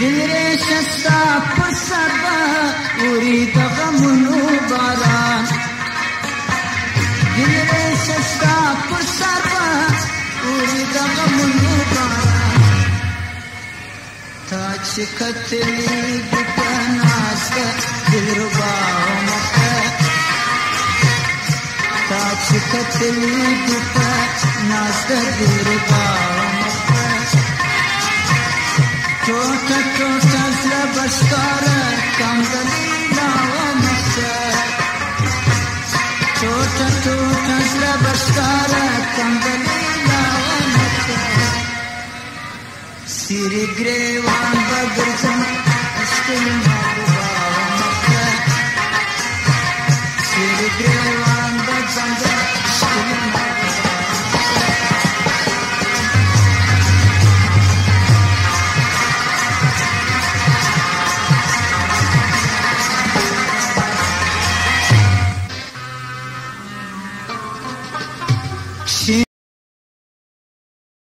دلري شستا پر سبا وريد غمونو باران دلري شستا پر سبا وريد غمونو باران تا چکتلی گپناستا دلربا مکا تا چکتلی گپناستا دلربا توتا توتا زلبشتارا کامدلینا ومسا توتا توتا زلبشتارا کامدلینا ومسا سيري گریوان بگرزم اشکل محبوبا ومسا سيري گریوان بگرزم